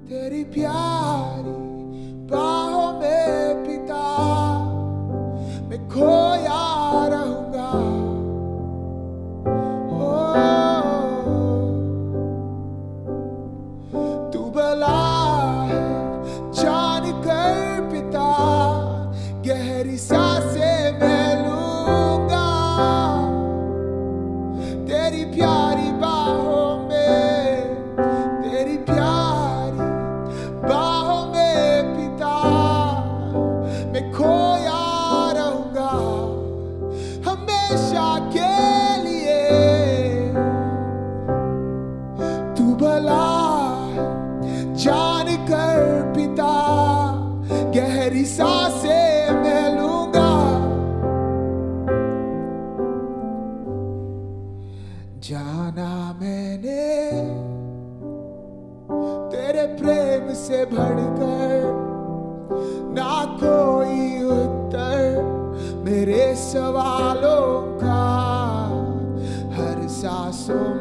तेरी प्यारी बाहों में पिता मैं खोया रहूंगा। तू भला है जान कर पिता गहरी सांसें मैं लूंगा। तेरी प्यारी बाहों में, तेरी प्यारी बाहों में पिता मैं खोया रहूंगा हमेशा के लिए। तू भला जान कर पिता गहरी सांसें मैं लूंगा। जाना मैंने तेरे प्रेम से बढ़कर, ना कोई उत्तर मेरे सवालों का। हर सांसों